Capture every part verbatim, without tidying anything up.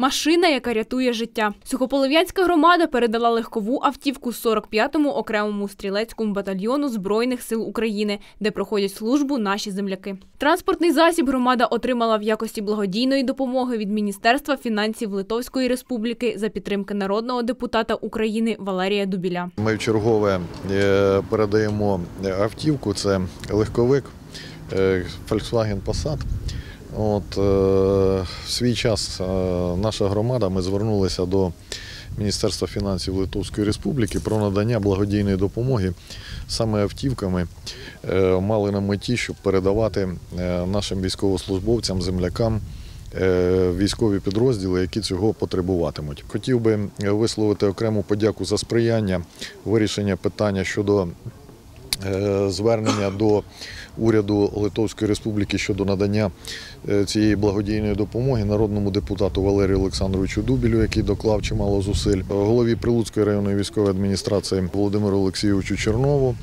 Машина, яка рятує життя. Сухополов'янська громада передала легкову автівку сорок п'ятому окремому стрілецькому батальйону Збройних сил України, де проходять службу наші земляки. Транспортний засіб громада отримала в якості благодійної допомоги від Міністерства фінансів Литовської Республіки за підтримки народного депутата України Валерія Дубіля. Ми вчергове передаємо автівку, це легковик Volkswagen Passat. От, е, в свій час е, наша громада, ми звернулися до Міністерства фінансів Литовської Республіки про надання благодійної допомоги саме автівками. Е, мали на меті, щоб передавати е, нашим військовослужбовцям, землякам е, військові підрозділи, які цього потребуватимуть. Хотів би висловити окрему подяку за сприяння вирішення питання щодо звернення до уряду Литовської Республіки щодо надання цієї благодійної допомоги народному депутату Валерію Олександровичу Дубілю, який доклав чимало зусиль, голові Прилуцької районної військової адміністрації Володимиру Олексійовичу Чернову,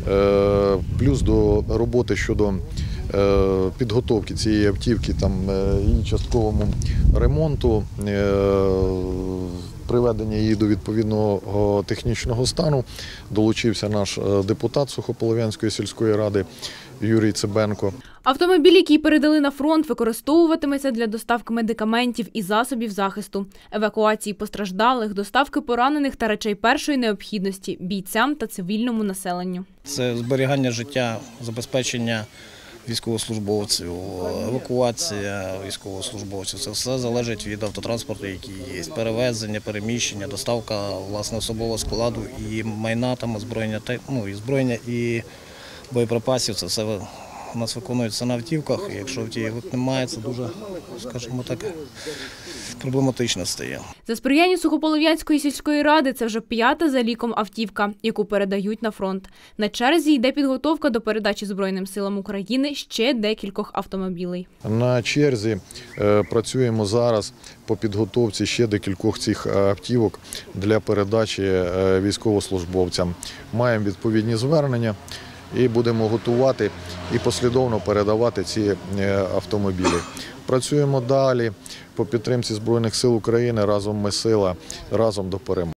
плюс до роботи щодо підготовки цієї автівки, там, її частковому ремонту, приведення її до відповідного технічного стану долучився наш депутат Сухополов'янської сільської ради Юрій Цибенко. Автомобіль, який передали на фронт, використовуватиметься для доставки медикаментів і засобів захисту, евакуації постраждалих, доставки поранених та речей першої необхідності бійцям та цивільному населенню. Це зберігання життя, забезпечення військовослужбовців, евакуація військовослужбовців. Це все залежить від автотранспорту, який є. Перевезення, переміщення, доставка власне особового складу і майна, там, озброєння, ну, і зброєння, і боєприпасів. Це все у нас виконується на автівках. І якщо автівок немає, це дуже, скажімо так, проблематично стає. За сприяння Сухополов'янської сільської ради це вже п'ята за ліком автівка, яку передають на фронт. На черзі йде підготовка до передачі Збройним силам України ще декількох автомобілей. На черзі працюємо зараз по підготовці ще декількох цих автівок для передачі військовослужбовцям. Маємо відповідні звернення і будемо готувати і послідовно передавати ці автомобілі. Працюємо далі по підтримці Збройних сил України. Разом ми сила, разом до перемоги.